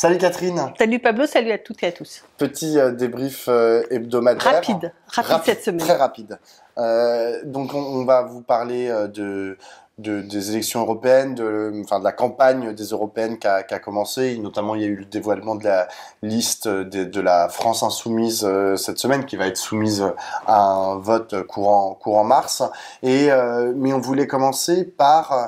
Salut Catherine. Salut Pablo, salut à toutes et à tous. Petit débrief hebdomadaire. Rapide cette semaine. Très rapide. Donc on va vous parler des élections européennes, de la campagne des européennes qui a commencé. Notamment, il y a eu le dévoilement de la liste de la France insoumise cette semaine, qui va être soumise à un vote courant mars. Mais on voulait commencer par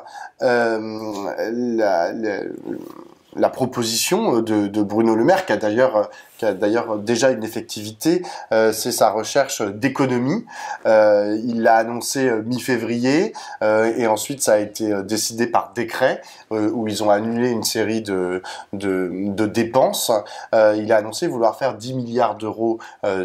la proposition de Bruno Le Maire, qui a d'ailleurs déjà une effectivité, c'est sa recherche d'économie. Il l'a annoncé mi-février, et ensuite ça a été décidé par décret, où ils ont annulé une série de dépenses. Il a annoncé vouloir faire 10 milliards d'euros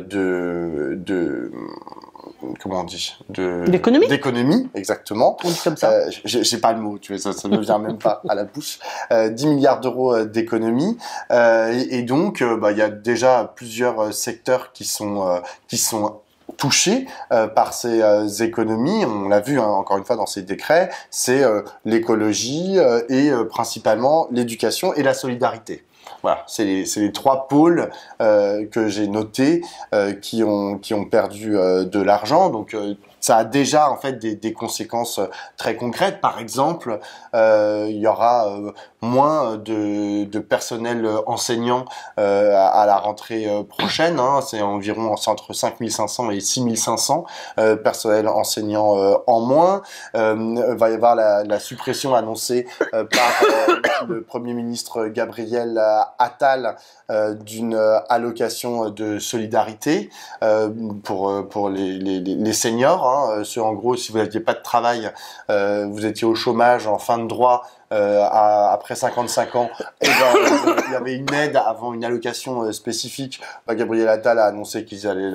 comment on dit, d'économie, exactement. On dit comme ça. J'ai pas le mot, tu vois, ça me vient même pas à la bouche. 10 milliards d'euros d'économie, et donc il y a déjà plusieurs secteurs qui sont touchés par ces économies. On l'a vu encore une fois dans ces décrets, c'est l'écologie et principalement l'éducation et la solidarité. Voilà, c'est les trois pôles que j'ai notés qui ont perdu de l'argent. Donc ça a déjà en fait des conséquences très concrètes. Par exemple, il y aura moins de personnel enseignant à la rentrée prochaine. C'est environ entre 5500 et 6500 personnels enseignants en moins. Va y avoir la suppression annoncée par le Premier ministre Gabriel Attal d'une allocation de solidarité pour les seniors. En gros, si vous n'aviez pas de travail, vous étiez au chômage en fin de droit après 55 ans, il y avait une aide avant une allocation spécifique. Gabriel Attal a annoncé qu'ils allaient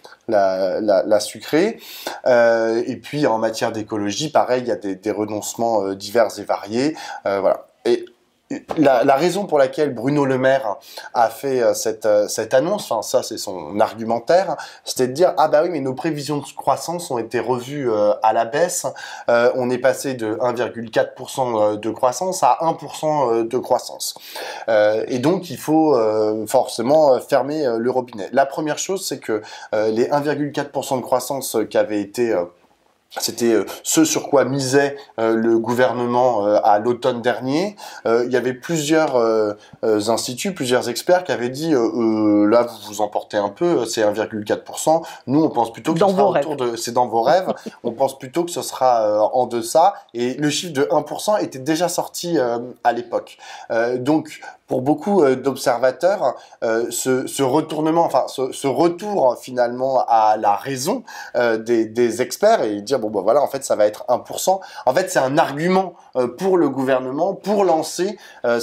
la sucrer. Et puis en matière d'écologie, pareil, il y a des renoncements divers et variés. Voilà. Et la raison pour laquelle Bruno Le Maire a fait cette annonce, ça c'est son argumentaire, c'était de dire ah bah oui mais nos prévisions de croissance ont été revues à la baisse, on est passé de 1,4% de croissance à 1% de croissance, et donc il faut forcément fermer le robinet. La première chose, c'est que les 1,4% de croissance qui avaient été c'était ce sur quoi misait le gouvernement à l'automne dernier. Il y avait plusieurs instituts, plusieurs experts qui avaient dit là vous vous emportez un peu, c'est 1,4%. Nous on pense plutôt que c'est dans vos rêves. On pense plutôt que ce sera en deçà. Et le chiffre de 1% était déjà sorti à l'époque. Donc pour beaucoup d'observateurs, ce retournement, ce retour finalement à la raison des experts et dire bon bah voilà en fait ça va être 1%. En fait c'est un argument pour le gouvernement pour lancer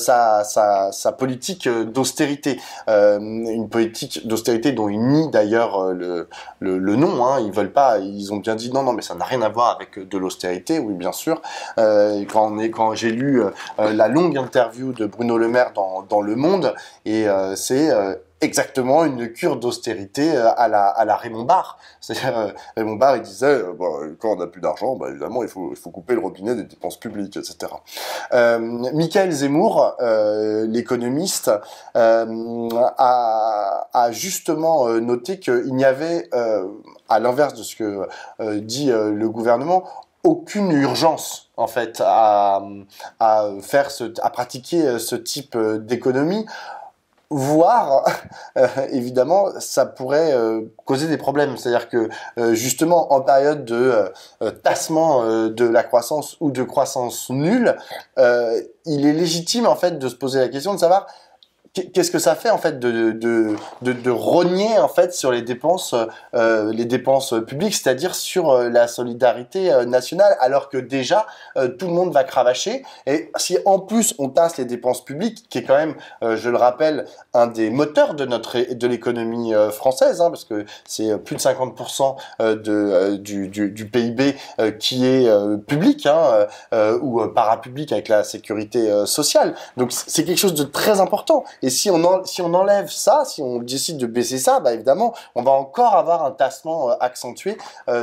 sa politique d'austérité, une politique d'austérité dont ils nient d'ailleurs le nom. Ils veulent pas, ils ont bien dit non mais ça n'a rien à voir avec de l'austérité. Oui bien sûr. Quand j'ai lu la longue interview de Bruno Le Maire dans Le Monde, et c'est exactement une cure d'austérité à la Raymond Barre. C'est-à-dire, Raymond Barre, il disait, quand on n'a plus d'argent, évidemment, il faut couper le robinet des dépenses publiques, etc. Michaël Zemmour, l'économiste, a justement noté qu'il n'y avait, à l'inverse de ce que dit le gouvernement, aucune urgence en fait à pratiquer ce type d'économie, voire évidemment ça pourrait causer des problèmes. C'est-à-dire que justement en période de tassement de la croissance ou de croissance nulle, il est légitime en fait de se poser la question de savoir qu'est-ce que ça fait en fait de rogner en fait sur les dépenses publiques, c'est-à-dire sur la solidarité nationale, alors que déjà tout le monde va cravacher. Et si en plus on tasse les dépenses publiques, qui est quand même, je le rappelle, un des moteurs de l'économie française, parce que c'est plus de 50% du PIB qui est public ou parapublic avec la sécurité sociale. Donc c'est quelque chose de très important. Et si on enlève ça, si on décide de baisser ça, bah évidemment, on va encore avoir un tassement accentué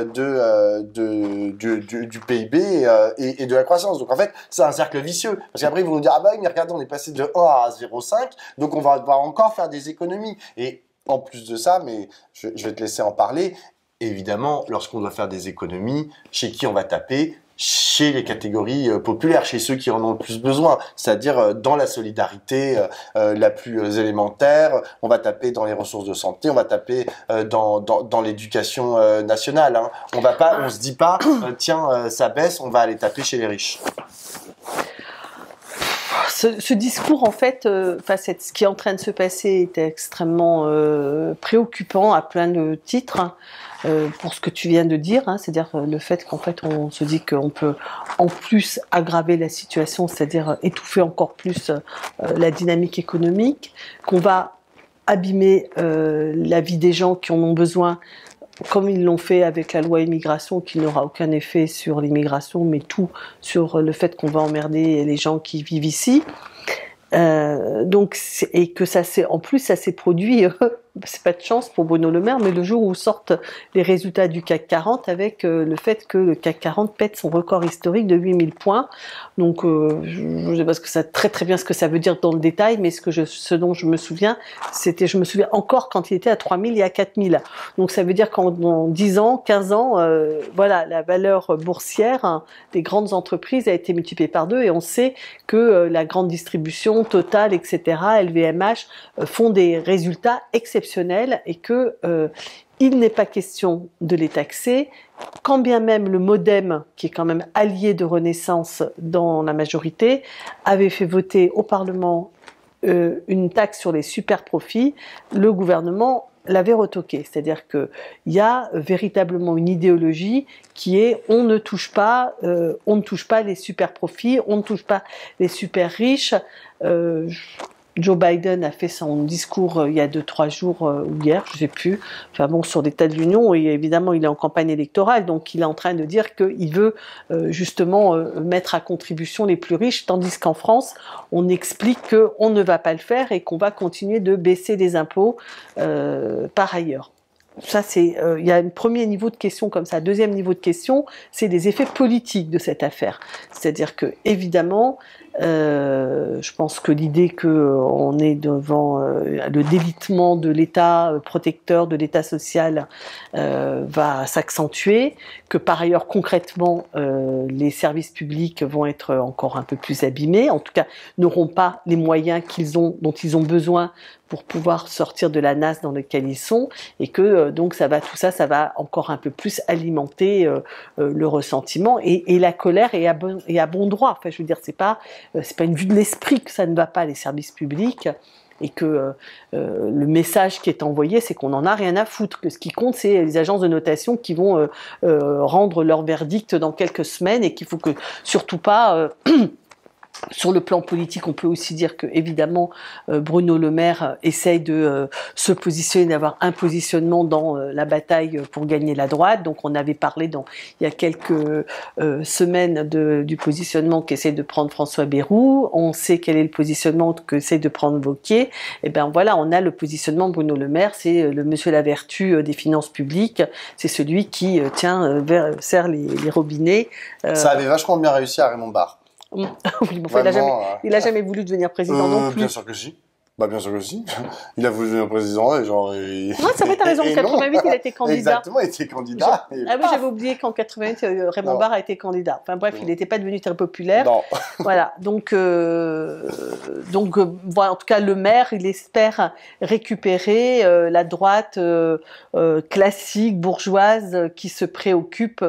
du PIB et de la croissance. Donc en fait, c'est un cercle vicieux. Parce qu'après, ils vont nous dire, ah bah mais regardez, on est passé de 1 à 0,5, donc on va devoir encore faire des économies. Et en plus de ça, mais je vais te laisser en parler, évidemment, lorsqu'on doit faire des économies, chez qui on va taper? Chez les catégories populaires, chez ceux qui en ont le plus besoin, c'est-à-dire dans la solidarité la plus élémentaire, on va taper dans les ressources de santé, on va taper dans l'éducation nationale. Hein. On se dit pas, tiens, ça baisse, on va aller taper chez les riches. Ce discours, en fait, ce qui est en train de se passer est extrêmement préoccupant à plein de titres. Hein. Pour ce que tu viens de dire, hein, c'est-à-dire le fait qu'en fait on se dit qu'on peut en plus aggraver la situation, c'est-à-dire étouffer encore plus la dynamique économique, qu'on va abîmer la vie des gens qui en ont besoin, comme ils l'ont fait avec la loi immigration, qui n'aura aucun effet sur l'immigration, mais tout sur le fait qu'on va emmerder les gens qui vivent ici. Et que en plus ça s'est produit, c'est pas de chance pour Bruno Le Maire, mais le jour où sortent les résultats du CAC 40 avec le fait que le CAC 40 pète son record historique de 8000 points. Donc je ne sais pas très très bien ce que ça veut dire dans le détail, mais ce dont je me souviens, je me souviens encore quand il était à 3000 et à 4000. Donc ça veut dire qu'en 10 ans, 15 ans, voilà, la valeur boursière des grandes entreprises a été multipliée par 2 et on sait que la grande distribution, Total, etc., LVMH font des résultats exceptionnels et que il n'est pas question de les taxer, quand bien même le MoDem, qui est quand même allié de Renaissance dans la majorité, avait fait voter au Parlement une taxe sur les super profits, le gouvernement l'avait retoqué. C'est-à-dire qu'il y a véritablement une idéologie qui est on ne touche pas les super profits, on ne touche pas les super riches. Joe Biden a fait son discours il y a 2-3 jours ou hier, je ne sais plus, enfin bon, sur l'État de l'Union, et évidemment il est en campagne électorale, donc il est en train de dire qu'il veut justement mettre à contribution les plus riches, tandis qu'en France, on explique qu'on ne va pas le faire et qu'on va continuer de baisser les impôts par ailleurs. Ça, il y a un premier niveau de question comme ça. Deuxième niveau de question, c'est les effets politiques de cette affaire. C'est-à-dire que, évidemment, je pense que l'idée qu'on est devant le délitement de l'État protecteur, de l'État social, va s'accentuer, que par ailleurs, concrètement, les services publics vont être encore un peu plus abîmés, en tout cas, n'auront pas les moyens dont ils ont besoin pour pouvoir sortir de la nasse dans laquelle ils sont, et que donc ça va encore un peu plus alimenter le ressentiment et la colère, et à bon droit. Enfin, je veux dire, c'est pas une vue de l'esprit que ça ne va pas, les services publics, et que le message qui est envoyé, c'est qu'on n'en a rien à foutre, que ce qui compte, c'est les agences de notation qui vont rendre leur verdict dans quelques semaines, et qu'il faut que surtout pas sur le plan politique, on peut aussi dire que, évidemment, Bruno Le Maire essaye de se positionner, d'avoir un positionnement dans la bataille pour gagner la droite. Donc, on avait parlé il y a quelques semaines du positionnement qu'essaie de prendre François Bayrou. On sait quel est le positionnement qu'essaie de prendre Wauquiez. Et ben voilà, on a le positionnement de Bruno Le Maire, c'est le monsieur la vertu des finances publiques. C'est celui qui serre les robinets. Ça avait vachement bien réussi à Raymond Barre. Oui, bon, il n'a jamais voulu devenir président non plus. Bien sûr que si. Bah bien sûr que si. Il a voulu devenir président et genre... Ouais, c'est vrai, t'as raison, en 88 il a été candidat. Exactement, il était candidat. Ah oui, j'avais oublié qu'en 88 Raymond Barre a été candidat. Enfin bref, il n'était pas devenu très populaire. Non. Voilà, donc voilà, en tout cas le maire, il espère récupérer la droite classique, bourgeoise, qui se préoccupe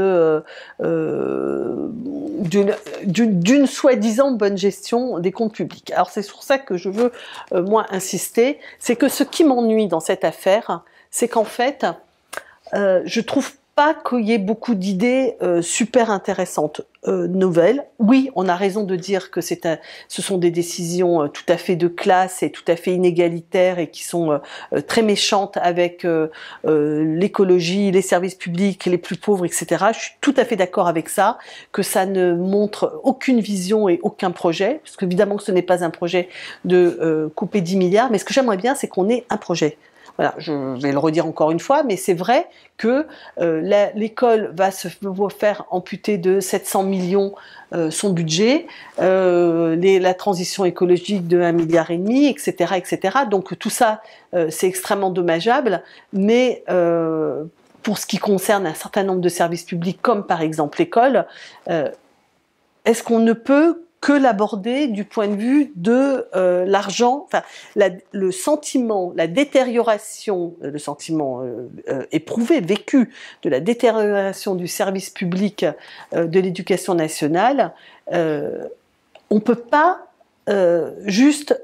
d'une soi-disant bonne gestion des comptes publics. Alors c'est sur ça que je veux moi insister, c'est que ce qui m'ennuie dans cette affaire, c'est qu'en fait, je trouve pas qu'il y ait beaucoup d'idées super intéressantes, nouvelles. Oui, on a raison de dire que ce sont des décisions tout à fait de classe et tout à fait inégalitaires et qui sont très méchantes avec l'écologie, les services publics, les plus pauvres, etc. Je suis tout à fait d'accord avec ça, que ça ne montre aucune vision et aucun projet, parce qu'évidemment que ce n'est pas un projet de couper 10 milliards, mais ce que j'aimerais bien, c'est qu'on ait un projet. Voilà, je vais le redire encore une fois, mais c'est vrai que l'école va se faire amputer de 700 millions son budget, la transition écologique de 1,5 milliard, etc., etc. Donc tout ça, c'est extrêmement dommageable, mais pour ce qui concerne un certain nombre de services publics, comme par exemple l'école, est-ce qu'on ne peut que l'aborder du point de vue de l'argent, enfin le sentiment, la détérioration, le sentiment éprouvé, vécu de la détérioration du service public de l'éducation nationale, on peut pas juste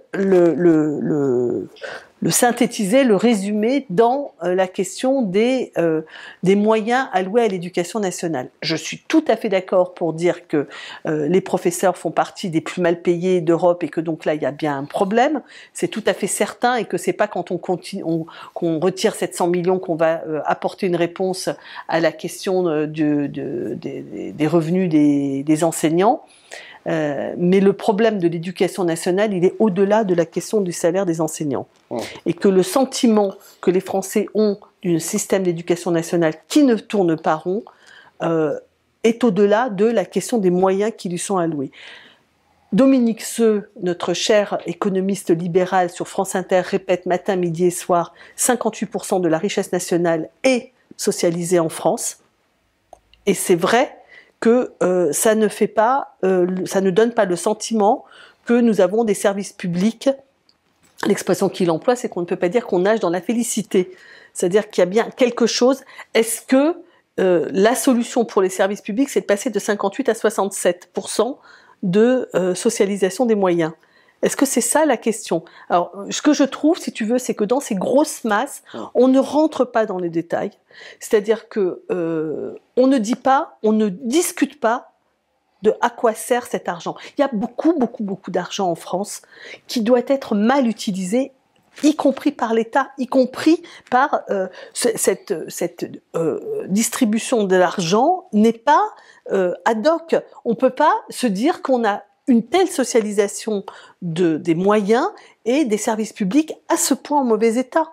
le synthétiser, le résumer dans la question des moyens alloués à l'éducation nationale. Je suis tout à fait d'accord pour dire que les professeurs font partie des plus mal payés d'Europe et que donc là il y a bien un problème. C'est tout à fait certain et que c'est pas quand qu'on retire 700 millions qu'on va apporter une réponse à la question des revenus des enseignants. Mais le problème de l'éducation nationale, il est au-delà de la question du salaire des enseignants. Et que le sentiment que les Français ont d'un système d'éducation nationale qui ne tourne pas rond est au-delà de la question des moyens qui lui sont alloués. Dominique Seux, notre cher économiste libéral sur France Inter, répète matin, midi et soir, 58% de la richesse nationale est socialisée en France. Et c'est vrai que ça ne donne pas le sentiment que nous avons des services publics. L'expression qu'il emploie, c'est qu'on ne peut pas dire qu'on nage dans la félicité. C'est-à-dire qu'il y a bien quelque chose. Est-ce que la solution pour les services publics, c'est de passer de 58 à 67% de socialisation des moyens? Est-ce que c'est ça la question? Alors, ce que je trouve, si tu veux, c'est que dans ces grosses masses, on ne rentre pas dans les détails. C'est-à-dire que on ne dit pas, on ne discute pas de à quoi sert cet argent. Il y a beaucoup d'argent en France qui doit être mal utilisé, y compris par l'État, y compris par cette distribution de l'argent n'est pas ad hoc. On peut pas se dire qu'on a une telle socialisation des moyens et des services publics à ce point en mauvais état.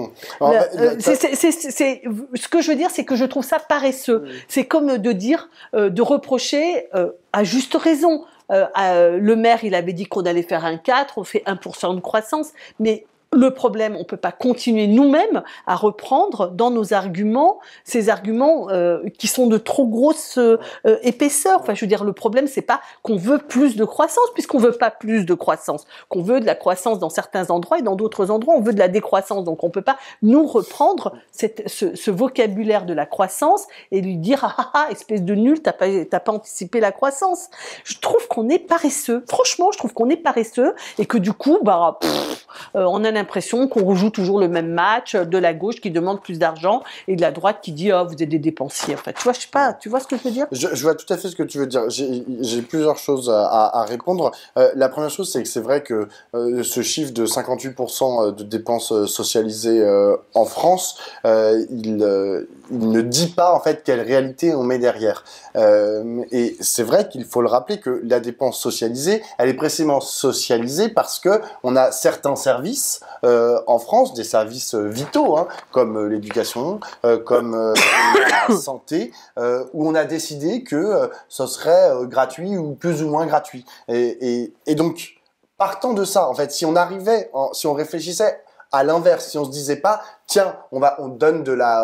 Ce que je veux dire, c'est que je trouve ça paresseux. C'est comme de dire, de reprocher, à juste raison, le maire, il avait dit qu'on allait faire un 4, on fait 1% de croissance, mais le problème, on peut pas continuer nous-mêmes à reprendre dans nos arguments ces arguments qui sont de trop grosse épaisseur. Enfin, je veux dire, le problème, c'est pas qu'on veut plus de croissance, puisqu'on veut pas plus de croissance, qu'on veut de la croissance dans certains endroits et dans d'autres endroits, on veut de la décroissance. Donc, on peut pas nous reprendre ce vocabulaire de la croissance et lui dire espèce de nul, t'as pas anticipé la croissance. Je trouve qu'on est paresseux. Franchement, je trouve qu'on est paresseux et que du coup, on a l'impression qu'on rejoue toujours le même match de la gauche qui demande plus d'argent et de la droite qui dit vous êtes des dépensiers. En fait, tu vois, je sais pas, tu vois ce que je veux dire? Je vois tout à fait ce que tu veux dire. J'ai plusieurs choses à répondre. La première chose, c'est que c'est vrai que ce chiffre de 58% de dépenses socialisées en France, il ne dit pas en fait quelle réalité on met derrière. Et c'est vrai qu'il faut le rappeler que la dépense socialisée, elle est précisément socialisée parce que on a certains services en France, des services vitaux, comme l'éducation, comme la santé, où on a décidé que ce serait gratuit ou plus ou moins gratuit. Et donc, partant de ça, en fait, si on réfléchissait à l'inverse, si on se disait pas, tiens, on donne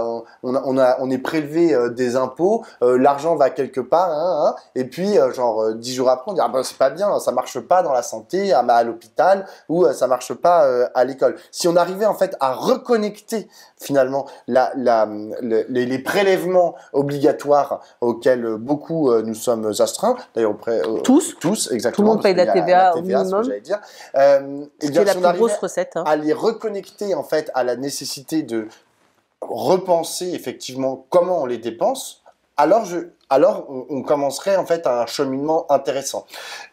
on est prélevé des impôts, l'argent va quelque part, et puis 10 jours après, on dit c'est pas bien, ça marche pas dans la santé, à l'hôpital, ou ça marche pas à l'école. Si on arrivait en fait à reconnecter finalement les prélèvements obligatoires auxquels beaucoup nous sommes astreints, d'ailleurs tous exactement, tout le monde paye la TVA au minimum, ce que j'allais dire, ce qui est la plus grosse recette, à les reconnecter en fait à la nécessité de repenser effectivement comment on les dépense, alors on commencerait en fait un cheminement intéressant.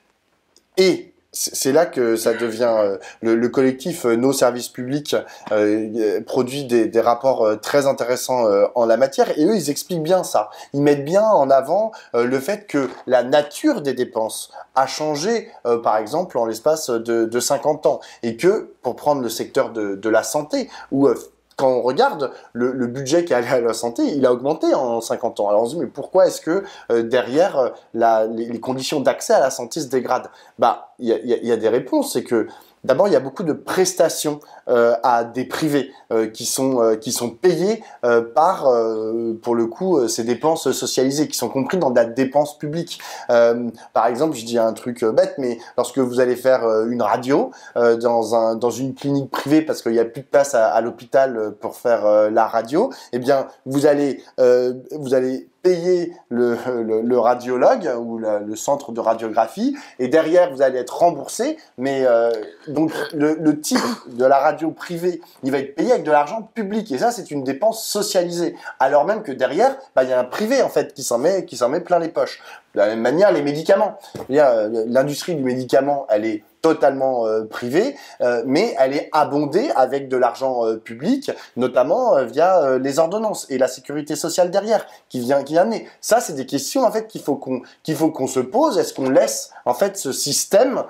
Et c'est là que ça devient le collectif Nos Services Publics produit des rapports très intéressants en la matière, et eux ils expliquent bien ça. Ils mettent bien en avant le fait que la nature des dépenses a changé par exemple en l'espace de 50 ans, et que pour prendre le secteur de la santé, où quand on regarde le budget qui est allé à la santé, il a augmenté en 50 ans. Alors on se dit, mais pourquoi est-ce que derrière les conditions d'accès à la santé se dégradent? Bah, il y a des réponses. C'est que d'abord, il y a beaucoup de prestations à des privés qui sont payées par, pour le coup, ces dépenses socialisées, qui sont comprises dans la dépense publique. Par exemple, je dis un truc bête, mais lorsque vous allez faire une radio dans une clinique privée, parce qu'il n'y a plus de place à l'hôpital pour faire la radio, eh bien, vous allez payer le radiologue ou le centre de radiographie, et derrière vous allez être remboursé, mais donc le type de la radio privée, il va être payé avec de l'argent public, et ça c'est une dépense socialisée, alors même que derrière il y a un privé en fait qui s'en met plein les poches. De la même manière, les médicaments, l'industrie du médicament, elle est totalement privée, mais elle est abondée avec de l'argent public, notamment via les ordonnances et la sécurité sociale derrière qui vient amener. Ça, c'est des questions en fait qu'il faut qu'on se pose. Est-ce qu'on laisse en fait ce système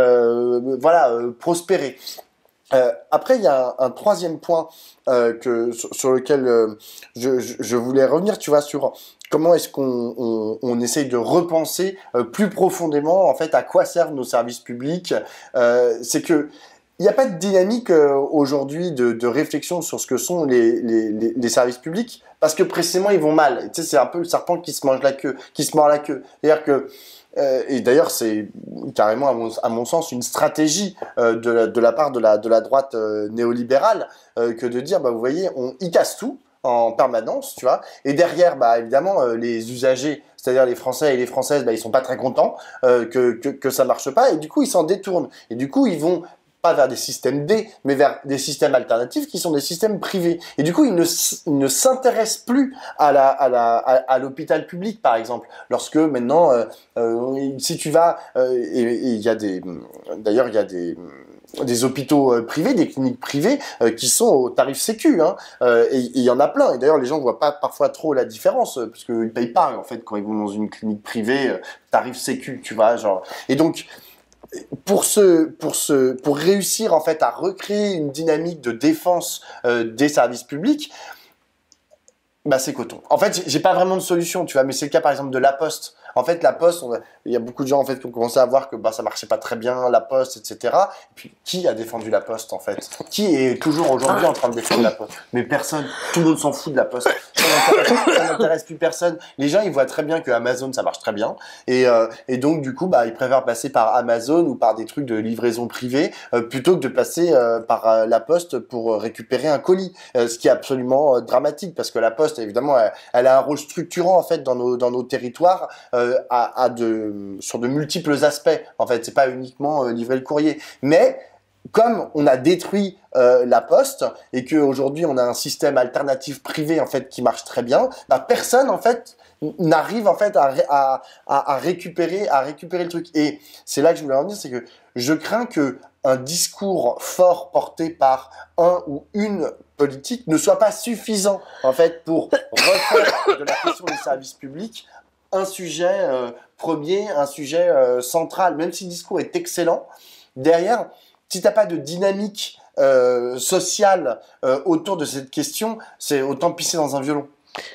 prospérer? Après, il y a un troisième point sur lequel je voulais revenir, tu vois, sur comment est-ce qu'on essaye de repenser plus profondément en fait à quoi servent nos services publics. C'est que il n'y a pas de dynamique aujourd'hui de réflexion sur ce que sont les services publics, parce que précisément ils vont mal. Tu sais, c'est un peu le serpent qui se mange la queue, qui se mord la queue. C'est-à-dire que et d'ailleurs, c'est carrément, à mon sens, une stratégie de la part de la droite néolibérale que de dire, vous voyez, ils cassent tout en permanence, tu vois. Et derrière, évidemment, les usagers, c'est-à-dire les Français et les Françaises, ils sont pas très contents que ça marche pas, et du coup, ils s'en détournent. Et du coup, ils vont pas vers des systèmes D, mais vers des systèmes alternatifs qui sont des systèmes privés. Et du coup, ils ne s'intéressent plus à l'hôpital public, par exemple. Lorsque maintenant, si tu vas, et il y a d'ailleurs, il y a des hôpitaux privés, des cliniques privées qui sont au tarif sécu, et il y en a plein. Et d'ailleurs, les gens ne voient pas parfois trop la différence, parce qu'ils payent pas, en fait, quand ils vont dans une clinique privée, tarif sécu, tu vois, genre. Et donc, pour réussir en fait à recréer une dynamique de défense des services publics, c'est coton. En fait, j'ai pas vraiment de solution, tu vois, mais c'est le cas par exemple de La Poste. En fait, La Poste, il y a beaucoup de gens en fait qui ont commencé à voir que ça marchait pas très bien, La Poste, etc. Et puis, qui a défendu La Poste en fait? Qui est toujours aujourd'hui en train de défendre La Poste? Mais personne. Tout le monde s'en fout de La Poste. Ça n'intéresse plus personne. Les gens, ils voient très bien que Amazon, ça marche très bien. Et donc, du coup, ils préfèrent passer par Amazon ou par des trucs de livraison privée plutôt que de passer par La Poste pour récupérer un colis. Ce qui est absolument dramatique, parce que La Poste, évidemment, elle a un rôle structurant en fait dans nos territoires. Sur de multiples aspects. En fait, c'est pas uniquement livrer le courrier, mais comme on a détruit la Poste et qu'aujourd'hui on a un système alternatif privé en fait qui marche très bien, personne en fait n'arrive en fait à récupérer le truc. Et c'est là que je voulais en venir, c'est que je crains que un discours fort porté par un ou une politique ne soit pas suffisant en fait pour refaire de la question des services publics un sujet premier, un sujet central. Même si le discours est excellent, derrière, si t'as pas de dynamique sociale autour de cette question, c'est autant pisser dans un violon.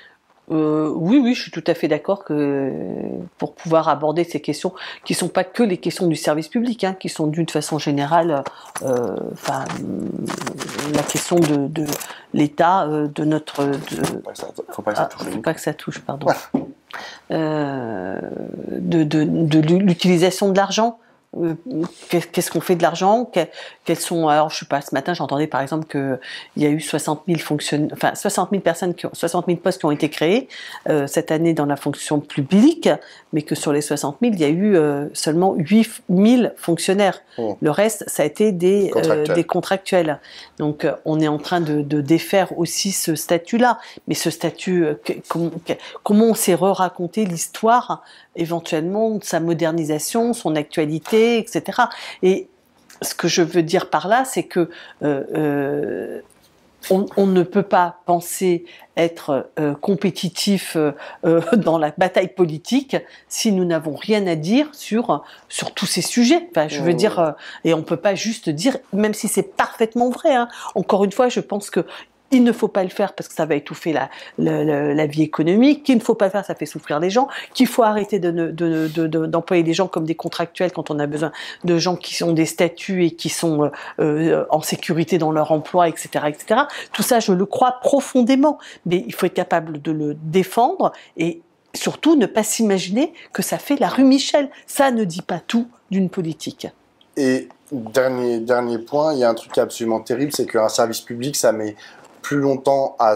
Oui, je suis tout à fait d'accord que pour pouvoir aborder ces questions, qui sont pas que les questions du service public, qui sont d'une façon générale, la question de l'État, de notre, faut pas que ça touche. Faut pas que ça touche, pardon. De l'utilisation de l'argent. qu'est-ce qu'on fait de l'argent, quels sont, alors je sais pas, ce matin j'entendais par exemple qu'il y a eu 60 000 personnes 60 000 postes qui ont été créés cette année dans la fonction publique, mais que sur les 60 000 il y a eu seulement 8 000 fonctionnaires. Le reste ça a été des contractuels. Donc on est en train de défaire aussi ce statut-là, mais ce statut, comment on s'est raconté l'histoire éventuellement de sa modernisation, son actualité, etc. Et ce que je veux dire par là, c'est que on ne peut pas penser être compétitif dans la bataille politique si nous n'avons rien à dire sur tous ces sujets. Enfin, je veux dire, et on peut pas juste dire, même si c'est parfaitement vrai. Hein. Encore une fois, je pense que il ne faut pas le faire parce que ça va étouffer la vie économique, qu'il ne faut pas le faire, ça fait souffrir les gens, qu'il faut arrêter d'employer des gens comme des contractuels quand on a besoin de gens qui ont des statuts et qui sont en sécurité dans leur emploi, etc., etc. Tout ça, je le crois profondément, mais il faut être capable de le défendre et surtout ne pas s'imaginer que ça fait la rue Michel. Ça ne dit pas tout d'une politique. Et dernier point, il y a un truc absolument terrible, c'est qu'un service public, ça met plus longtemps à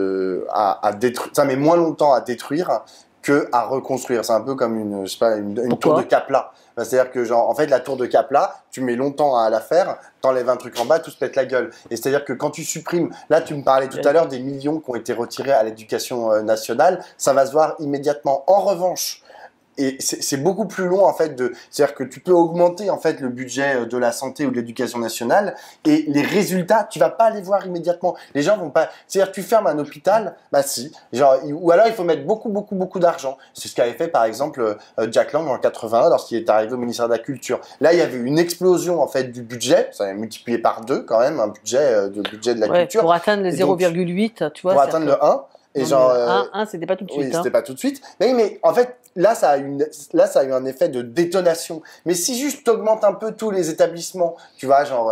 détruire, ça met moins longtemps à détruire que à reconstruire. C'est un peu comme une tour de Kapla. C'est-à-dire que genre, en fait, la tour de Kapla, tu mets longtemps à la faire, t'enlèves un truc en bas, tout se pète la gueule. Et c'est-à-dire que quand tu supprimes, là, tu me parlais tout à l'heure des millions qui ont été retirés à l'éducation nationale, ça va se voir immédiatement. En revanche, et c'est beaucoup plus long en fait c'est-à-dire que tu peux augmenter en fait le budget de la santé ou de l'éducation nationale et les résultats tu vas pas les voir immédiatement. Les gens vont pas, c'est-à-dire tu fermes un hôpital, bah si, genre ou alors il faut mettre beaucoup d'argent. C'est ce qu'avait fait par exemple Jack Lang en 81 lorsqu'il est arrivé au ministère de la Culture. Là il y avait une explosion en fait du budget, ça a multiplié par 2 quand même un budget de la culture pour atteindre le 0,8, tu vois, pour atteindre le 1. Et genre, 1, c'était pas tout de suite. Oui, c'était pas tout de suite. Mais en fait, là, ça a eu un effet de détonation. Mais si juste t'augmentes un peu tous les établissements, tu vois, genre,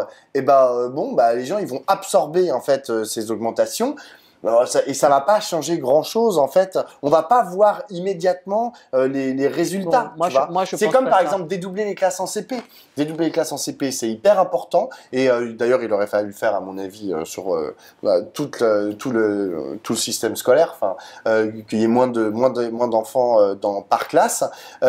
les gens, ils vont absorber, en fait, ces augmentations. Et ça va pas changer grand chose en fait. On va pas voir immédiatement les résultats. Bon, c'est comme par exemple dédoubler les classes en CP. Dédoubler les classes en CP, c'est hyper important. Et d'ailleurs, il aurait fallu le faire à mon avis sur tout le système scolaire. Enfin, qu'il y ait moins d'enfants par classe.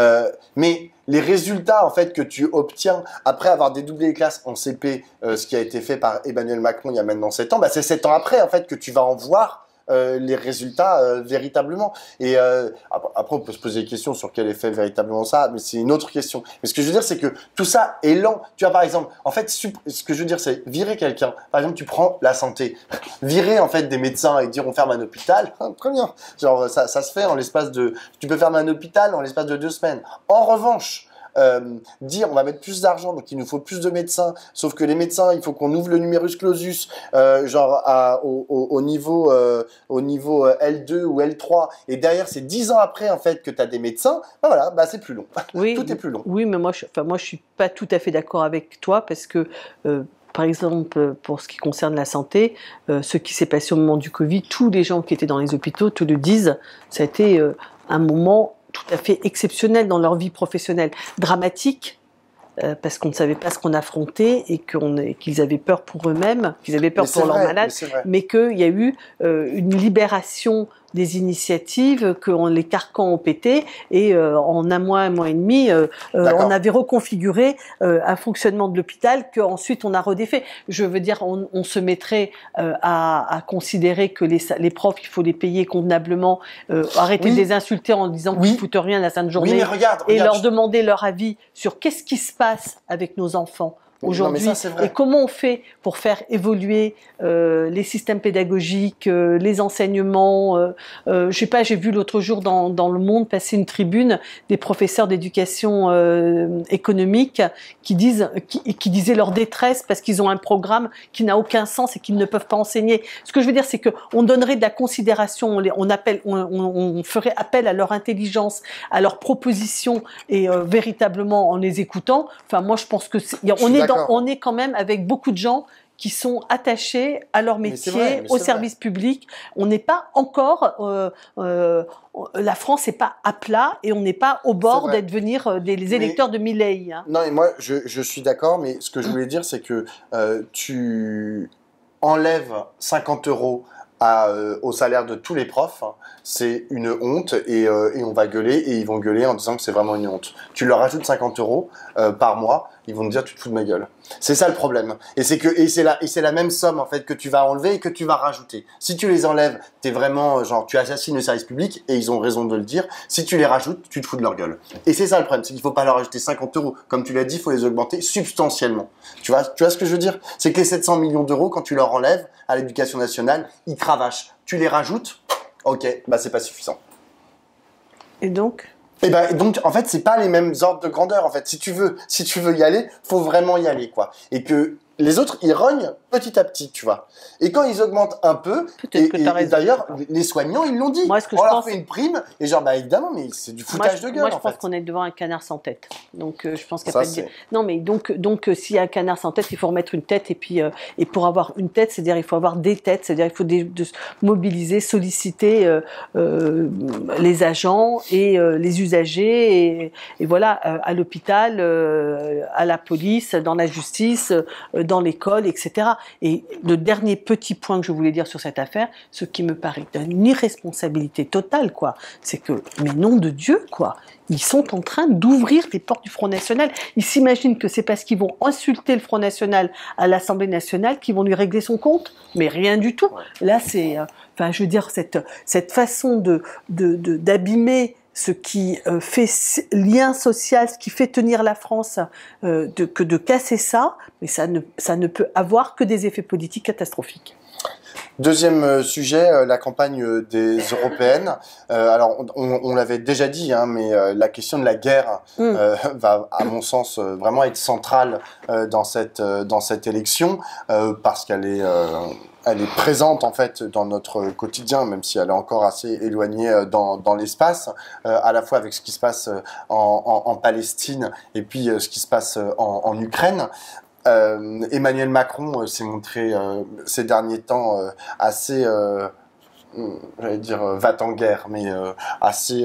Mais les résultats en fait que tu obtiens après avoir dédoublé les classes en CP, ce qui a été fait par Emmanuel Macron il y a maintenant 7 ans, bah c'est 7 ans après en fait que tu vas en voir les résultats véritablement. Et après on peut se poser des questions sur quel effet véritablement ça, mais c'est une autre question. Mais ce que je veux dire c'est que tout ça est lent. Tu vois par exemple, en fait ce que je veux dire c'est virer quelqu'un. Par exemple tu prends la santé, virer en fait des médecins et dire on ferme un hôpital, très bien. Genre ça se fait en l'espace de, tu peux fermer un hôpital en l'espace de 2 semaines. En revanche dire on va mettre plus d'argent donc il nous faut plus de médecins, sauf que les médecins il faut qu'on ouvre le numerus clausus au niveau L2 ou L3 et derrière c'est 10 ans après en fait que tu as des médecins, bah voilà, bah c'est plus long. Oui, tout est plus long. Oui, mais moi je suis pas tout à fait d'accord avec toi parce que par exemple, pour ce qui concerne la santé, ce qui s'est passé au moment du Covid, tous les gens qui étaient dans les hôpitaux te le disent, ça a été un moment tout à fait exceptionnel dans leur vie professionnelle, dramatique, parce qu'on ne savait pas ce qu'on affrontait et qu'ils avaient peur pour eux-mêmes, qu'ils avaient peur pour leurs malades, mais qu'il y a eu une libération des initiatives qu'en les carcans ont pété et en un mois et demi, on avait reconfiguré un fonctionnement de l'hôpital qu'ensuite on a redéfait. Je veux dire, on se mettrait à considérer que les profs, il faut les payer convenablement, arrêter de les insulter en disant qu'ils ne foutent rien la sainte journée, mais regarde, et leur demander leur avis sur qu'est-ce qui se passe avec nos enfants aujourd'hui et comment on fait pour faire évoluer les systèmes pédagogiques, les enseignements. Je sais pas, j'ai vu l'autre jour dans Le Monde passer une tribune des professeurs d'éducation économique qui disaient leur détresse parce qu'ils ont un programme qui n'a aucun sens et qu'ils ne peuvent pas enseigner. Ce que je veux dire, c'est que on donnerait de la considération, on ferait appel à leur intelligence, à leurs propositions et véritablement en les écoutant. Enfin, moi, je pense que on est quand même avec beaucoup de gens qui sont attachés à leur métier, vrai, au service public. On n'est pas encore, la France n'est pas à plat et on n'est pas au bord d'être devenir des électeurs de Milei. Hein. Non, et moi, je suis d'accord, mais ce que je voulais dire, c'est que tu enlèves 50 € au salaire de tous les profs, hein, c'est une honte et on va gueuler et ils vont gueuler en disant que c'est vraiment une honte. Tu leur rajoutes 50 € par mois, ils vont te dire tu te fous de ma gueule. C'est ça le problème. Et c'est la même somme en fait que tu vas enlever et que tu vas rajouter. Si tu les enlèves, t'es vraiment genre tu assassines le service public et ils ont raison de le dire. Si tu les rajoutes, tu te fous de leur gueule. Et c'est ça le problème, c'est qu'il faut pas leur rajouter 50 €. Comme tu l'as dit, il faut les augmenter substantiellement. Tu vois ce que je veux dire? C'est que les 700 millions d'euros, quand tu leur enlèves à l'éducation nationale, ils cravachent. Tu les rajoutes, ok, bah c'est pas suffisant. Et donc? Et ben donc en fait c'est pas les mêmes ordres de grandeur en fait. Si tu veux y aller, faut vraiment y aller quoi. Et que les autres ils rognent petit à petit, tu vois. Et quand ils augmentent un peu, et d'ailleurs les soignants ils l'ont dit. Moi, ce que on je leur pense... fait une prime et genre bah évidemment mais c'est du foutage de gueule. Moi je pense qu'on est devant un canard sans tête. Donc je pense qu'il n'y a ça, pas de... Non mais donc s'il y a un canard sans tête, il faut remettre une tête et puis et pour avoir une tête, c'est-à-dire il faut avoir des têtes, c'est-à-dire il faut mobiliser, solliciter les agents et les usagers et voilà à l'hôpital, à la police, dans la justice, dans l'école, etc. Et le dernier petit point que je voulais dire sur cette affaire, ce qui me paraît d'une irresponsabilité totale, quoi, c'est que, mais nom de Dieu, quoi, ils sont en train d'ouvrir les portes du Front National. Ils s'imaginent que c'est parce qu'ils vont insulter le Front National à l'Assemblée nationale qu'ils vont lui régler son compte, mais rien du tout. Là, c'est, enfin, je veux dire, cette façon d'abîmer ce qui fait lien social, ce qui fait tenir la France, que de casser ça, mais ça ne peut avoir que des effets politiques catastrophiques. Deuxième sujet, la campagne des européennes. Alors, on l'avait déjà dit, hein, mais la question de la guerre va, à mon sens, vraiment être centrale dans cette élection, parce qu'elle est... elle est présente en fait dans notre quotidien, même si elle est encore assez éloignée dans l'espace, à la fois avec ce qui se passe en Palestine et puis ce qui se passe en Ukraine. Emmanuel Macron s'est montré ces derniers temps assez, j'allais dire va-t-en-guerre, mais assez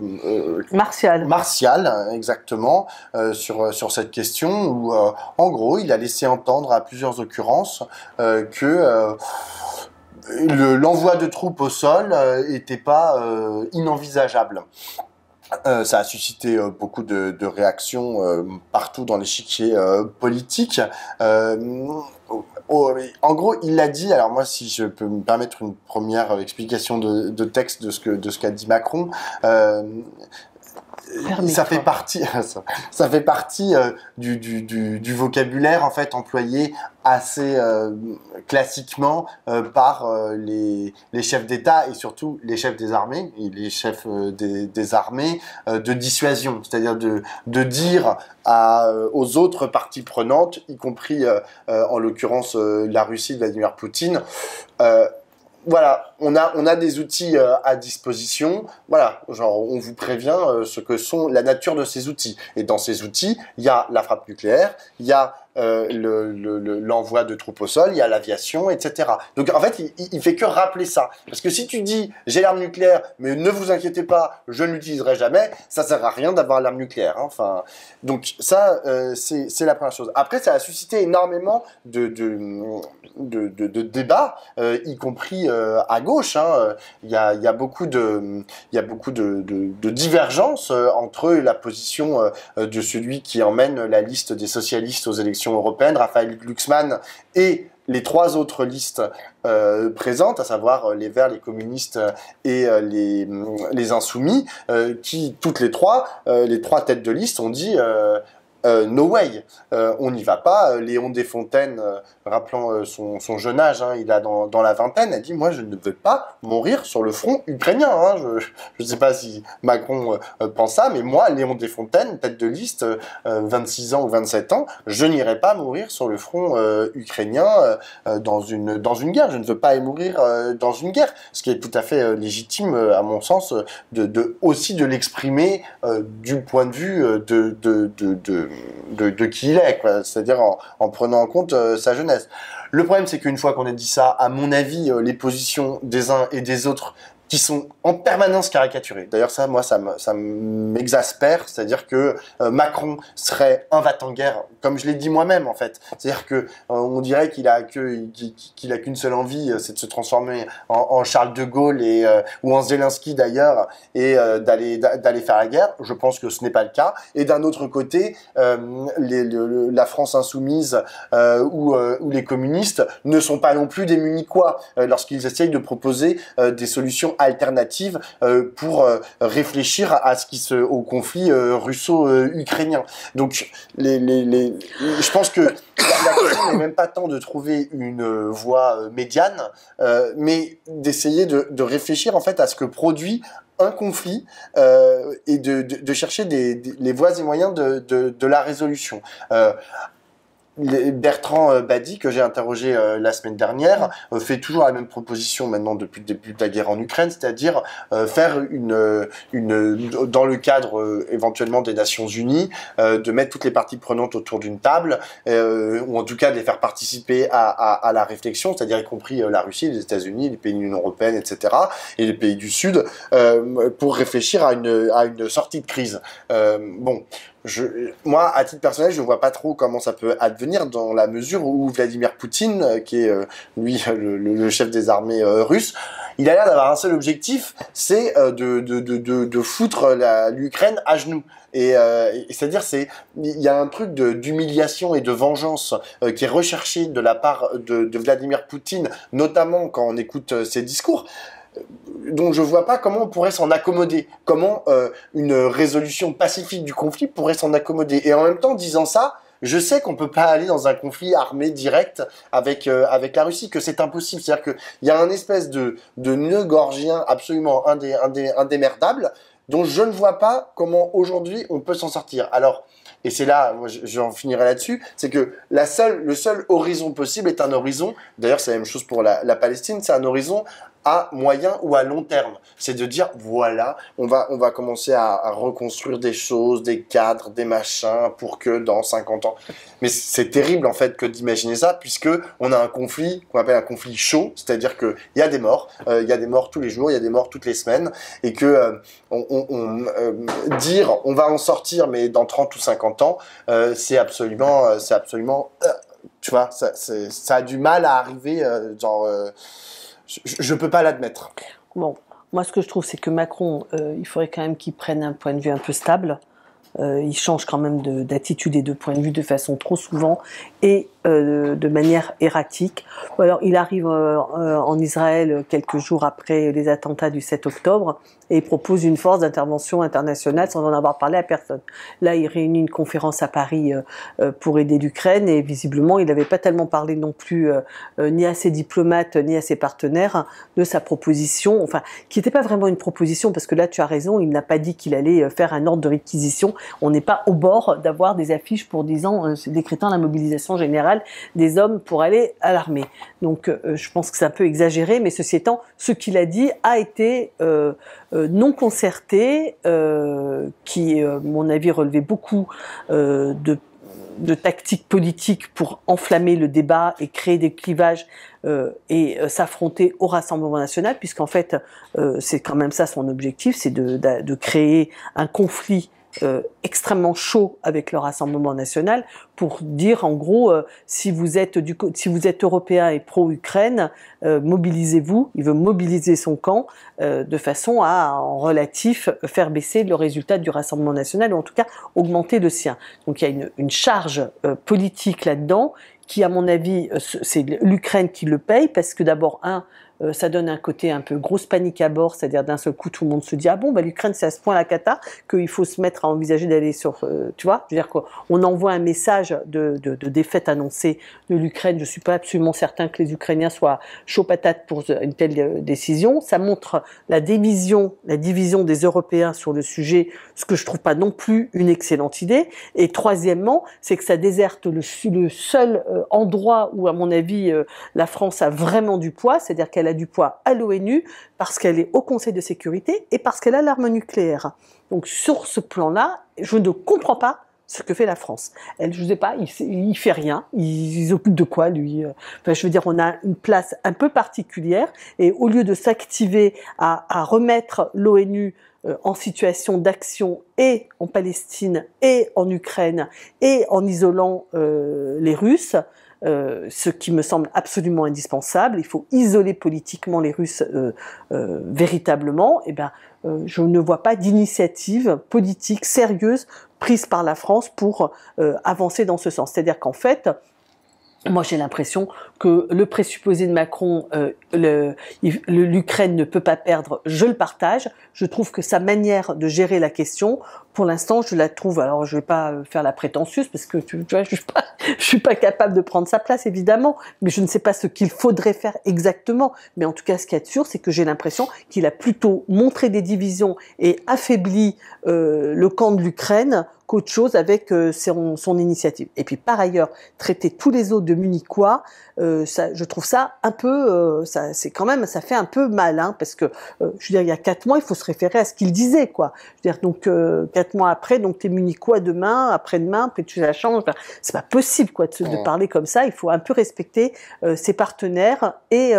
martial, exactement, sur cette question où, en gros, il a laissé entendre à plusieurs occurrences que l'envoi de troupes au sol était pas inenvisageable. Ça a suscité beaucoup de réactions partout dans l'échiquier politique. En gros, il l'a dit. Alors moi, si je peux me permettre une première explication de texte de ce qu'a dit Macron. Ça fait partie du vocabulaire en fait employé assez classiquement par les chefs d'État et surtout les chefs des armées et les chefs des armées de dissuasion, c'est-à-dire de dire aux autres parties prenantes, y compris en l'occurrence la Russie de Vladimir Poutine, voilà, on a des outils à disposition. Voilà, genre on vous prévient ce que sont la nature de ces outils. Et dans ces outils, il y a la frappe nucléaire, il y a l'envoi de troupes au sol, il y a l'aviation, etc. Donc en fait, il fait que rappeler ça. Parce que si tu dis j'ai l'arme nucléaire, mais ne vous inquiétez pas, je ne l'utiliserai jamais, ça sert à rien d'avoir l'arme nucléaire. Hein. Enfin, donc ça, c'est la première chose. Après, ça a suscité énormément de débats, y compris à gauche. Hein. Il y a beaucoup de divergences entre la position de celui qui emmène la liste des socialistes aux élections européennes, Raphaël Glucksmann, et les trois autres listes présentes, à savoir les Verts, les communistes et les Insoumis, qui toutes les trois têtes de liste ont dit no way, on n'y va pas. Léon Desfontaines, rappelant son jeune âge, hein, il a dans la vingtaine, a dit moi je ne veux pas mourir sur le front ukrainien. Hein. Je ne sais pas si Macron pense ça, mais moi, Léon Desfontaines, tête de liste, 26 ans ou 27 ans, je n'irai pas mourir sur le front ukrainien dans une guerre. Je ne veux pas y mourir dans une guerre, ce qui est tout à fait légitime à mon sens aussi de l'exprimer du point de vue de qui il est, c'est-à-dire en prenant en compte sa jeunesse. Le problème, c'est qu'une fois qu'on a dit ça, à mon avis, les positions des uns et des autres qui sont en permanence caricaturées. D'ailleurs, ça, moi, ça m'exaspère. C'est-à-dire que Macron serait un va-t-en-guerre, comme je l'ai dit moi-même, en fait. C'est-à-dire que on dirait qu'il a qu'une seule envie, c'est de se transformer en Charles de Gaulle ou en Zelensky d'ailleurs, et d'aller faire la guerre. Je pense que ce n'est pas le cas. Et d'un autre côté, la France insoumise ou les communistes ne sont pas non plus des munichois lorsqu'ils essayent de proposer des solutions alternatives pour réfléchir au conflit russo-ukrainien. Donc, je pense que la question n'est même pas tant de trouver une voie médiane, mais d'essayer de réfléchir en fait à ce que produit un conflit et de chercher les voies et moyens de la résolution. Bertrand Badi, que j'ai interrogé la semaine dernière, fait toujours la même proposition maintenant depuis le début de la guerre en Ukraine, c'est-à-dire faire dans le cadre éventuellement des Nations Unies, de mettre toutes les parties prenantes autour d'une table, ou en tout cas de les faire participer à la réflexion, c'est-à-dire y compris la Russie, les États-Unis, les pays de l'Union européenne, etc., et les pays du Sud, pour réfléchir à une sortie de crise. Moi, à titre personnel, je ne vois pas trop comment ça peut advenir dans la mesure où Vladimir Poutine, qui est lui le chef des armées russes, il a l'air d'avoir un seul objectif, c'est de foutre l'Ukraine à genoux. Et c'est-à-dire, il y a un truc d'humiliation et de vengeance qui est recherché de la part de Vladimir Poutine, notamment quand on écoute ses discours. Donc je vois pas comment on pourrait s'en accommoder, comment une résolution pacifique du conflit pourrait s'en accommoder. Et en même temps, disant ça, je sais qu'on peut pas aller dans un conflit armé direct avec la Russie, que c'est impossible. C'est-à-dire qu'il y a un espèce de nœud gorgien absolument indémerdable, dont je ne vois pas comment aujourd'hui on peut s'en sortir. Alors, et c'est là, moi j'en finirai là-dessus, c'est que le seul horizon possible est un horizon, d'ailleurs c'est la même chose pour la Palestine, c'est un horizon à moyen ou à long terme. C'est de dire, voilà, on va commencer à reconstruire des choses, des cadres, des machins, pour que dans 50 ans... Mais c'est terrible, en fait, que d'imaginer ça, puisque on a un conflit, qu'on appelle un conflit chaud, c'est-à-dire qu'il y a des morts, il y a des morts tous les jours, il y a des morts toutes les semaines, et que dire, on va en sortir, mais dans 30 ou 50 ans, c'est absolument tu vois, ça a du mal à arriver, je peux pas l'admettre. Bon, moi ce que je trouve, c'est que Macron, il faudrait quand même qu'il prenne un point de vue un peu stable. Il change quand même d'attitude et de point de vue de façon trop souvent et de manière erratique. Ou alors il arrive en Israël quelques jours après les attentats du 7 octobre et il propose une force d'intervention internationale sans en avoir parlé à personne. Là, il réunit une conférence à Paris pour aider l'Ukraine et visiblement, il n'avait pas tellement parlé non plus ni à ses diplomates ni à ses partenaires de sa proposition, enfin, qui n'était pas vraiment une proposition parce que là, tu as raison, il n'a pas dit qu'il allait faire un ordre de réquisition. On n'est pas au bord d'avoir des affiches pour décrétant la mobilisation générale des hommes pour aller à l'armée. Donc, je pense que c'est un peu exagéré, mais ceci étant, ce qu'il a dit a été non concerté, qui, à mon avis, relevait beaucoup de tactiques politiques pour enflammer le débat et créer des clivages et s'affronter au Rassemblement national, puisqu'en fait, c'est quand même ça son objectif, c'est de créer un conflit extrêmement chaud avec le Rassemblement national pour dire en gros si vous êtes européen et pro-Ukraine, mobilisez-vous. Il veut mobiliser son camp de façon à en relatif faire baisser le résultat du Rassemblement national ou en tout cas augmenter le sien. Donc il y a une charge politique là-dedans qui, à mon avis, c'est l'Ukraine qui le paye parce que d'abord ça donne un côté un peu grosse panique à bord, c'est-à-dire d'un seul coup tout le monde se dit ah bon l'Ukraine c'est à ce point la cata qu'il faut se mettre à envisager d'aller sur tu vois, je veux dire qu'on envoie un message de défaite annoncée de l'Ukraine. Je suis pas absolument certain que les Ukrainiens soient chauds patates pour une telle décision. Ça montre la division des Européens sur le sujet, ce que je trouve pas non plus une excellente idée. Et troisièmement, c'est que ça déserte le seul endroit où à mon avis la France a vraiment du poids, c'est-à-dire qu'elle a du poids à l'ONU parce qu'elle est au Conseil de sécurité et parce qu'elle a l'arme nucléaire. Donc sur ce plan-là, je ne comprends pas ce que fait la France. Elle, je ne sais pas, il fait rien. Il s'occupe de quoi, lui? Enfin, je veux dire, on a une place un peu particulière et au lieu de s'activer à remettre l'ONU en situation d'action et en Palestine et en Ukraine et en isolant les Russes, ce qui me semble absolument indispensable. Il faut isoler politiquement les Russes véritablement. Eh ben, je ne vois pas d'initiative politique sérieuse prise par la France pour avancer dans ce sens. C'est-à-dire qu'en fait, moi, j'ai l'impression que le présupposé de Macron, l'Ukraine ne peut pas perdre, je le partage. Je trouve que sa manière de gérer la question, pour l'instant, je la trouve, alors je vais pas faire la prétentieuse, parce que tu vois, je suis pas capable de prendre sa place, évidemment, mais je ne sais pas ce qu'il faudrait faire exactement. Mais en tout cas, ce qu'il y a de sûr, c'est que j'ai l'impression qu'il a plutôt montré des divisions et affaibli le camp de l'Ukraine qu'autre chose avec son initiative. Et puis par ailleurs, traiter tous les autres de munichois, je trouve ça un peu, ça fait un peu mal, hein, parce que je veux dire, il y a 4 mois, il faut se référer à ce qu'il disait, quoi. Je veux dire, donc 4 mois après, donc t'es munichois demain, après-demain, puis tu la changes. Enfin, c'est pas possible, quoi, de parler comme ça. Il faut un peu respecter ses partenaires et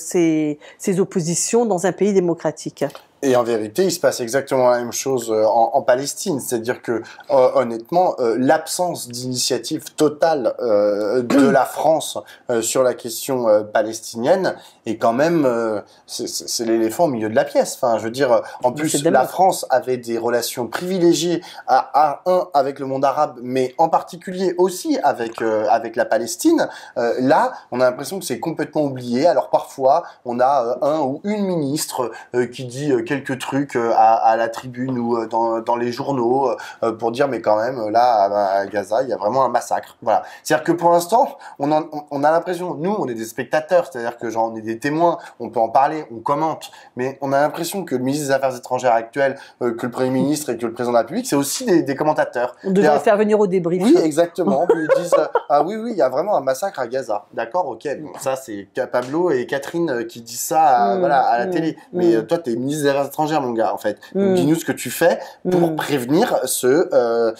ses oppositions dans un pays démocratique. Et en vérité, il se passe exactement la même chose en Palestine. C'est-à-dire que, honnêtement, l'absence d'initiative totale de la France sur la question palestinienne est quand même... c'est l'éléphant au milieu de la pièce. Enfin, je veux dire, en plus, la France avait des relations privilégiées avec le monde arabe, mais en particulier aussi avec la Palestine. Là, on a l'impression que c'est complètement oublié. Alors parfois, on a un ou une ministre qui dit quelques trucs à la tribune ou dans les journaux pour dire mais quand même là à Gaza il y a vraiment un massacre. Voilà. C'est-à-dire que pour l'instant on a l'impression, nous on est des spectateurs, c'est-à-dire que genre on est des témoins, on peut en parler, on commente, mais on a l'impression que le ministre des Affaires étrangères actuel, que le Premier ministre et que le président de la République, c'est aussi des commentateurs. On devrait le faire venir au débrief. Oui, exactement. Ils disent ah oui il y a vraiment un massacre à Gaza. D'accord, ok. Bon, ça c'est Pablo et Catherine qui disent ça à la télé. Mais toi t'es ministre des Affaires étrangères, mon gars, en fait. Donc, dis-nous ce que tu fais pour prévenir ce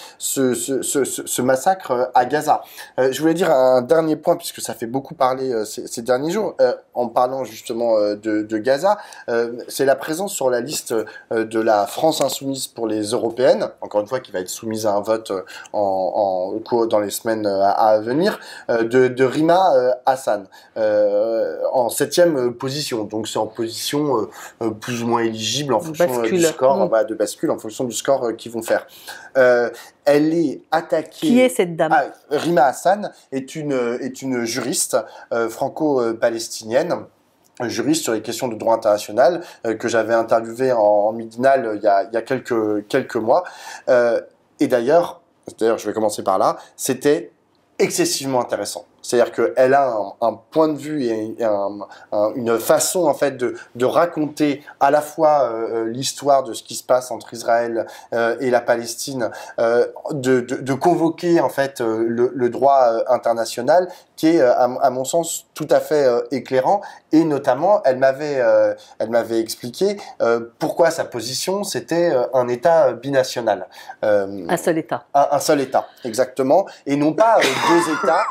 massacre à Gaza. Je voulais dire un dernier point, puisque ça fait beaucoup parler ces derniers jours, en parlant justement de Gaza, c'est la présence sur la liste de la France insoumise pour les européennes, encore une fois, qui va être soumise à un vote dans les semaines à venir, de Rima Hassan, en 7e position. Donc, c'est en position plus ou moins éligible en fonction du score, de bascule, en fonction du score qu'ils vont faire. Elle est attaquée... Qui est cette dame? Rima Hassan est une juriste franco-palestinienne, juriste sur les questions de droit international, que j'avais interviewé en Midinal il y a quelques mois. Et d'ailleurs, je vais commencer par là, c'était excessivement intéressant. C'est-à-dire qu'elle a un point de vue et une façon en fait de raconter à la fois l'histoire de ce qui se passe entre Israël et la Palestine, de convoquer en fait le droit international qui est à mon sens tout à fait éclairant, et notamment elle m'avait expliqué pourquoi sa position c'était un État binational. Un seul État. Un seul État, exactement, et non pas 2 États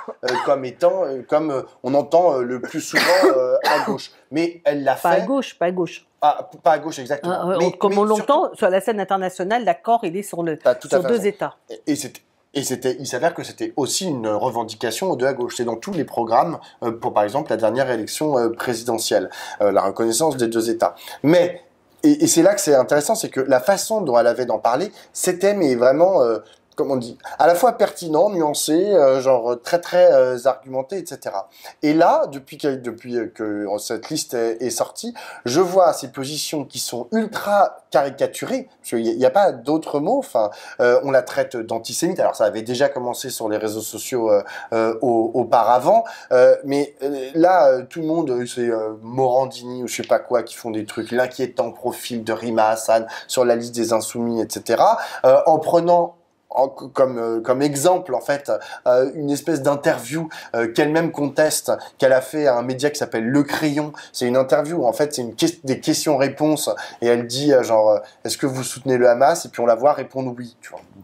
comme on entend le plus souvent à gauche. Mais elle l'a fait... Pas à gauche, pas à gauche. Pas à gauche, exactement. Comme on l'entend, sur la scène internationale, l'accord, il est sur 2 États. Et il s'avère que c'était aussi une revendication de la gauche. C'est dans tous les programmes pour, par exemple, la dernière élection présidentielle, la reconnaissance des 2 États. Mais, et c'est là que c'est intéressant, c'est que la façon dont elle avait d'en parler, c'était mais vraiment... comme on dit, à la fois pertinent, nuancé, genre très très argumenté, etc. Et là, depuis que cette liste est sortie, je vois ces positions qui sont ultra caricaturées, parce qu'il n'y a pas d'autres mots. Enfin, on la traite d'antisémite. Alors ça avait déjà commencé sur les réseaux sociaux auparavant, mais là tout le monde, c'est Morandini ou je sais pas quoi, qui font des trucs, l'inquiétant profil de Rima Hassan sur la liste des insoumis, etc. En prenant comme exemple en fait une espèce d'interview qu'elle-même conteste, qu'elle a fait à un média qui s'appelle Le Crayon. C'est une interview où en fait c'est des questions-réponses, et elle dit genre est-ce que vous soutenez le Hamas, et puis on la voit répondre oui, tu vois.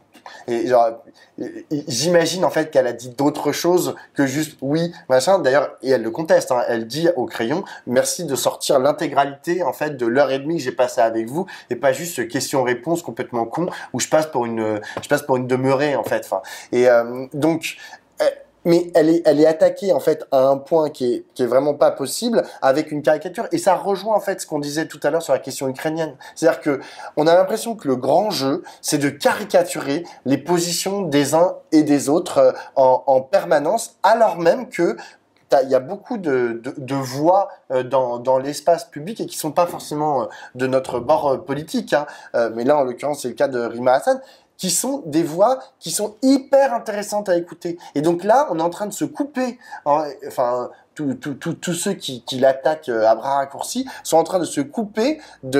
Et genre, j'imagine en fait qu'elle a dit d'autres choses que juste oui, machin. D'ailleurs, et elle le conteste, hein, elle dit au crayon, merci de sortir l'intégralité en fait de l'heure et demie que j'ai passé avec vous, et pas juste ce question-réponse complètement con où je passe pour une demeurée en fait. Enfin, et donc. Mais elle est attaquée en fait à un point qui est vraiment pas possible avec une caricature, et ça rejoint en fait ce qu'on disait tout à l'heure sur la question ukrainienne. C'est-à-dire que on a l'impression que le grand jeu, c'est de caricaturer les positions des uns et des autres en permanence, alors même que il y a beaucoup de voix dans l'espace public et qui sont pas forcément de notre bord politique, hein. Mais là en l'occurrence c'est le cas de Rima Hassan, qui sont des voix qui sont hyper intéressantes à écouter. Et donc là, on est en train de se couper, enfin, tous ceux qui l'attaquent à bras raccourcis sont en train de se couper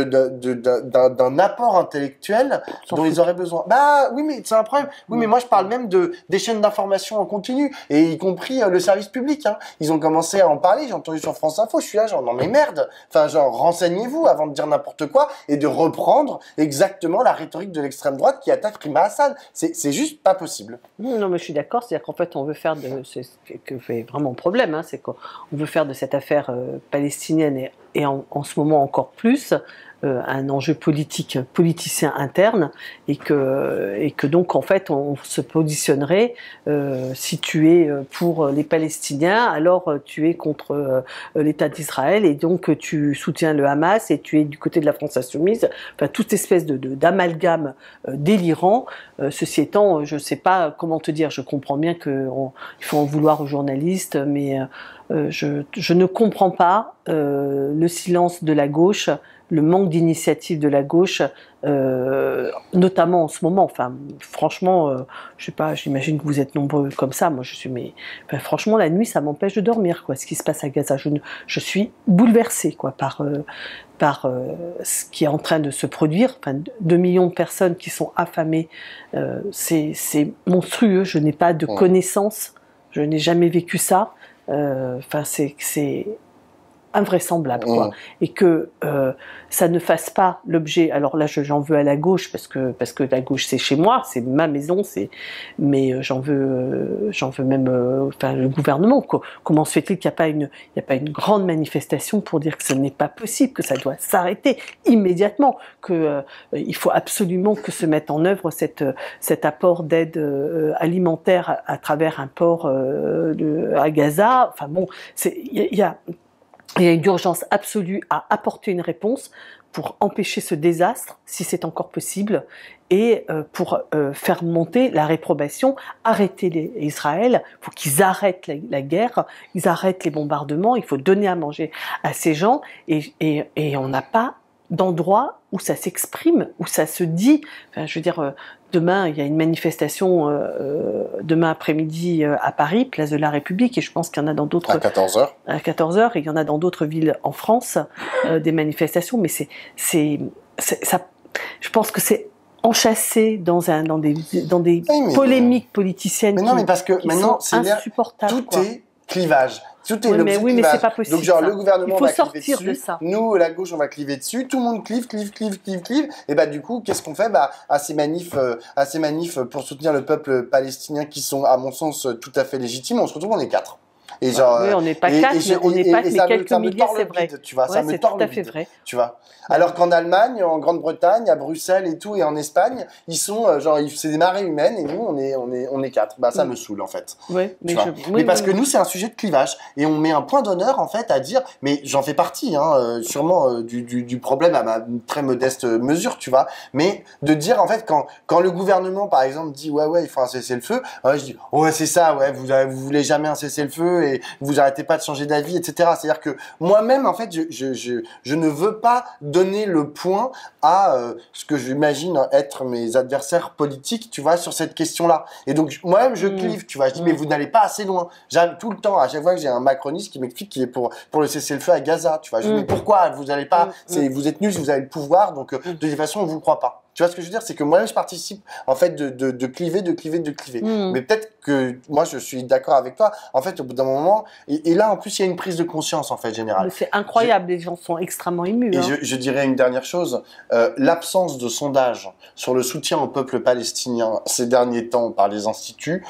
d'un apport intellectuel dont ils auraient besoin. Bah oui, mais c'est un problème. Oui, mais moi je parle même des chaînes d'information en continu, et y compris le service public, hein. Ils ont commencé à en parler, j'ai entendu sur France Info, je suis là genre non mais merde. Enfin genre renseignez-vous avant de dire n'importe quoi et de reprendre exactement la rhétorique de l'extrême droite qui attaque Rima Hassan. C'est juste pas possible. Non, mais je suis d'accord, c'est-à-dire qu'en fait on veut faire c'est ce que fait vraiment problème, hein, c'est qu'on veut faire de cette affaire palestinienne et en ce moment encore plus un enjeu politicien interne, et que donc en fait on se positionnerait, si tu es pour les Palestiniens, alors tu es contre l'État d'Israël, et donc tu soutiens le Hamas et tu es du côté de la France insoumise, enfin toute espèce d'amalgame délirant. Ceci étant, je sais pas comment te dire, je comprends bien qu'il faut en vouloir aux journalistes, mais je ne comprends pas le silence de la gauche, le manque d'initiative de la gauche, notamment en ce moment. Enfin, franchement, je sais pas, j'imagine que vous êtes nombreux comme ça. Moi, mais enfin, franchement, la nuit, ça m'empêche de dormir, quoi. Ce qui se passe à Gaza, je suis bouleversée, quoi, par ce qui est en train de se produire. Enfin, 2 millions de personnes qui sont affamées, c'est monstrueux. Je n'ai pas de connaissances, je n'ai jamais vécu ça. Enfin, c'est invraisemblable, quoi. Et que ça ne fasse pas l'objet. Alors là, j'en veux à la gauche parce que la gauche c'est chez moi, c'est ma maison, mais j'en veux même, enfin le gouvernement. Comment se fait-il qu'il n'y a pas une grande manifestation pour dire que ce n'est pas possible, que ça doit s'arrêter immédiatement, que il faut absolument que se mette en œuvre cet apport d'aide alimentaire à travers un port à Gaza. Enfin bon, il y a une urgence absolue à apporter une réponse pour empêcher ce désastre, si c'est encore possible, et pour faire monter la réprobation, arrêter Israël. Il faut qu'ils arrêtent la guerre, ils arrêtent les bombardements, il faut donner à manger à ces gens, et on n'a pas d'endroit où ça s'exprime, où ça se dit. Enfin, je veux dire, demain, il y a une manifestation, demain après-midi à Paris, place de la République, et je pense qu'il y en a dans d'autres... À 14h. À 14h, et il y en a dans d'autres villes en France, des manifestations, mais ça, je pense que c'est enchâssé dans des polémiques politiciennes mais parce que maintenant, sont insupportables. Tout est clivage. Tout est oui, mais c'est pas possible. Donc genre le gouvernement va cliver dessus, de ça. Nous la gauche on va cliver dessus, tout le monde clive, et bah du coup qu'est-ce qu'on fait à ces manifs pour soutenir le peuple palestinien qui sont à mon sens tout à fait légitimes, on se retrouve on est 4. Et genre, oui, on n'est pas 4, mais on n'est pas mais quelques milliers, c'est vrai. Tu vois, ça me tord le vide, vrai. Tu vois. Alors qu'en Allemagne, en Grande-Bretagne, à Bruxelles et tout, et en Espagne, ils sont genre, c'est des marées humaines, et nous, on est 4. Bah ça me saoule en fait. Oui, mais parce que nous, c'est un sujet de clivage, et on met un point d'honneur en fait à dire, mais j'en fais partie, hein, sûrement du problème à ma très modeste mesure, tu vois. Mais de dire en fait quand le gouvernement par exemple dit ouais il faut un cessez-le-feu, je dis ouais c'est ça, ouais vous voulez jamais un cessez-le-feu et vous arrêtez pas de changer d'avis, etc. C'est-à-dire que moi-même, en fait, je ne veux pas donner le point à ce que j'imagine être mes adversaires politiques, tu vois, sur cette question-là. Et donc, moi-même, je clive, tu vois. Je dis, mais vous n'allez pas assez loin. J'aime tout le temps, à chaque fois que j'ai un macroniste qui m'explique qu'il est pour le cessez-le-feu à Gaza, tu vois. Je dis, mais pourquoi vous n'allez pas, vous êtes nuls, vous avez le pouvoir, donc de toute façon, on vous croit pas. Tu vois ce que je veux dire? C'est que moi-même, je participe, en fait, de cliver. Mais peut-être que moi, je suis d'accord avec toi. En fait, au bout d'un moment, et là, en plus, il y a une prise de conscience, en fait, générale. C'est incroyable, les gens sont extrêmement émus. Et hein. je dirais une dernière chose, l'absence de sondage sur le soutien au peuple palestinien ces derniers temps par les instituts,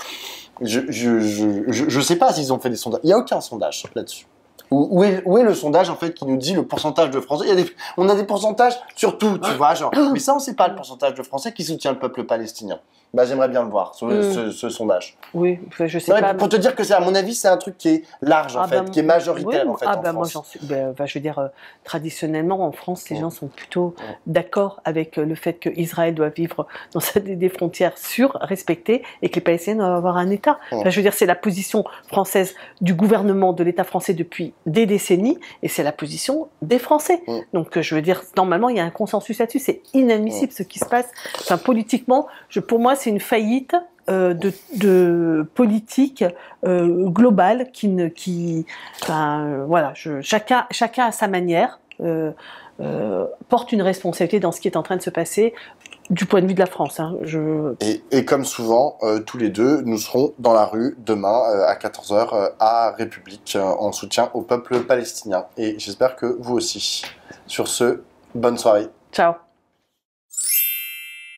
je sais pas s'ils ont fait des sondages. Il n'y a aucun sondage là-dessus. Où est le sondage, en fait, qui nous dit le pourcentage de Français? On a des pourcentages sur tout, tu vois, genre. Mais ça, on sait pas le pourcentage de Français qui soutient le peuple palestinien. Bah, j'aimerais bien le voir, sur ce sondage. Oui, je sais Non, pas. pour te dire que à mon avis, c'est un truc qui est large, en fait, qui est majoritaire, en fait, en moi, France. je veux dire, traditionnellement, en France, les gens sont plutôt d'accord avec le fait qu'Israël doit vivre dans des frontières sûres, respectées, et que les Palestiniens doivent avoir un État. Enfin, je veux dire, c'est la position française du gouvernement de l'État français depuis des décennies, et c'est la position des Français. Donc, je veux dire, normalement, il y a un consensus là-dessus. C'est inadmissible ce qui se passe. Enfin, politiquement, pour moi, c'est une faillite de politique globale chacun à sa manière porte une responsabilité dans ce qui est en train de se passer du point de vue de la France. Hein. Et comme souvent, tous les deux, nous serons dans la rue demain à 14h à République en soutien au peuple palestinien. Et j'espère que vous aussi. Sur ce, bonne soirée. Ciao.